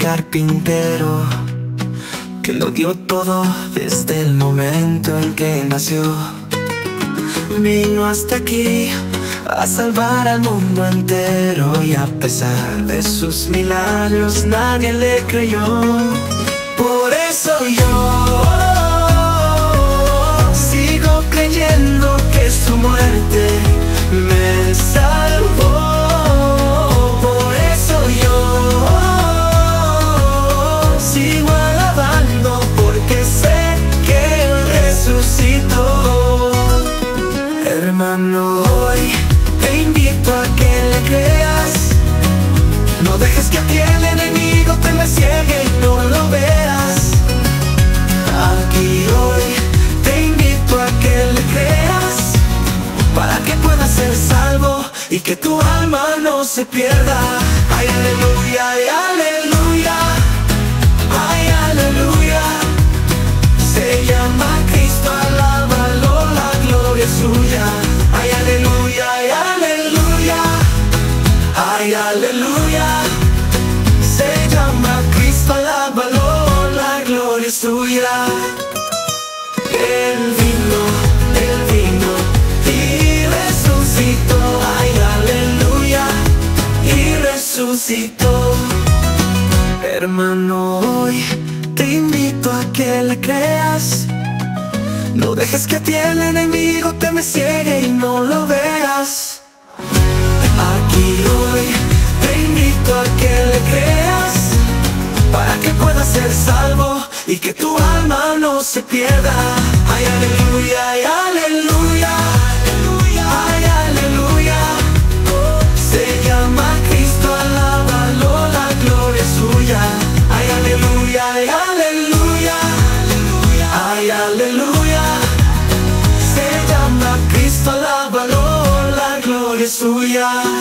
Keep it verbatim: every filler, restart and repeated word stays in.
carpintero que lo dio todo desde el momento en que nació. Vino hasta aquí a salvar al mundo entero, y a pesar de sus milagros nadie le creyó. Por eso yo sigo creyendo que su muerte me salvó. Por eso yo sigo alabando, porque sé que Él resucitó. Hermano, hoy te invito a que le creas. No dejes que a ti el enemigo te me ciegue y no lo veas. Aquí hoy te invito a que le creas, para que puedas ser salvo y que tu alma no se pierda. Ay, aleluya, ay, aleluya, ay, aleluya. Se llama Cristo, alábalo, la gloria es suya. Ay, aleluya, ay, aleluya, ay, aleluya. Se llama Cristo, alábalo, la gloria es suya. Él vino, Él vino y resucitó. Ay, aleluya, y resucitó. Hermano, hoy te invito a que le creas. No dejes que a ti el enemigo te me ciegue y no lo veas. Aquí hoy te invito a que le creas, para que puedas ser salvo y que tu alma no se pierda. Ay, aleluya, ay, aleluya, ay, aleluya. Se llama Cristo, alábalo, la gloria es suya. Ay, aleluya, ay, aleluya, ay, aleluya. Se llama Cristo, alábalo, la gloria es suya.